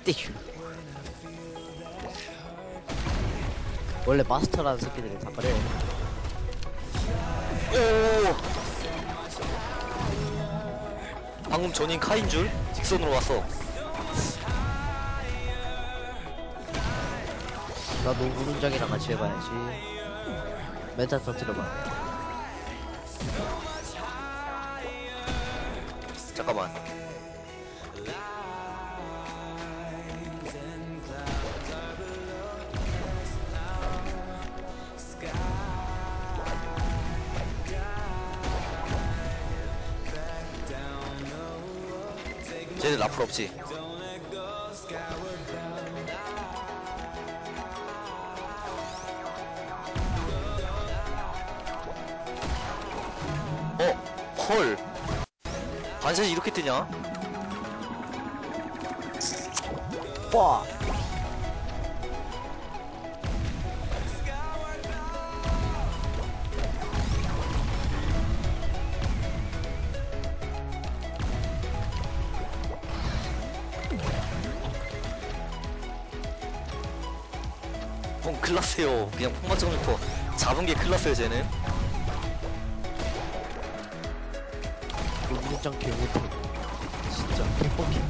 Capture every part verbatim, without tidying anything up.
떼슈. 원래 마스터라는 새끼들이 다 그래요. 오! 방금 전인 카인 줄? 직선으로 왔어. 나 농구run장이랑 같이 해봐야지. 멘탈 터뜨려봐. 잠깐만. 쟤들 라플 없지? 어? 헐. 반샷이 이렇게 뜨냐? 빠! 뽕 클났어요. 그냥 폭맞정부터 잡은 게 클났어요 쟤는. 농구run장 개못해. 진짜 개뻑해.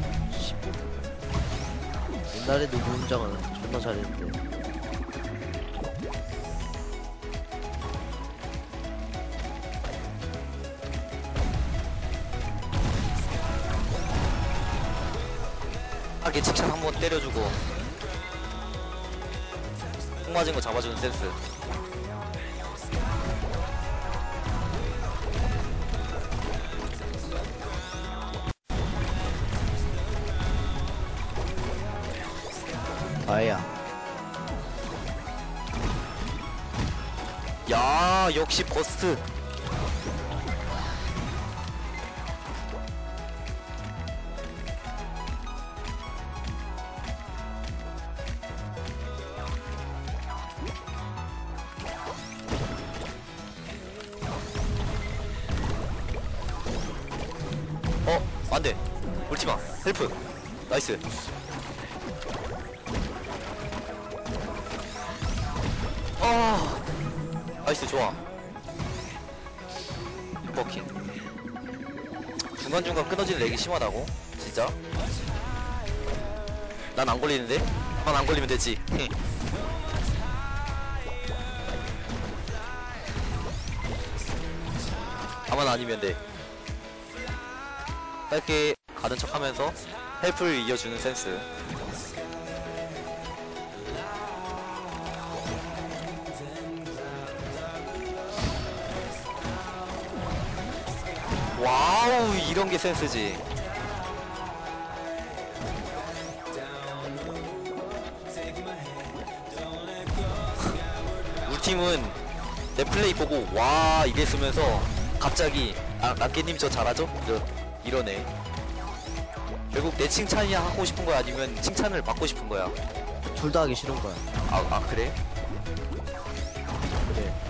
옛날에 농구run장은 존나 잘했는데. 하게 칭찬 한번 때려주고 폭 맞은 거 잡아주는 센스. 아야. 야 역시 버스트. 어 안돼. 울지마. 헬프. 나이스. 아 나이스. 좋아. 버킹. 중간중간 끊어지는 렉이 심하다고? 진짜? 난 안 걸리는데? 난 안 걸리면 되지. 다만 아니면 돼. 짧게 가는 척 하면서 헬프를 이어주는 센스. 와우 이런 게 센스지. 우리 팀은 내 플레이 보고 와 이랬으면서 갑자기 아 랑깨님 저 잘하죠? 저, 이러네. 결국 내 칭찬이 하고 싶은 거야 아니면 칭찬을 받고 싶은 거야? 둘 다 하기 싫은 거야. 아, 아 그래? 그래.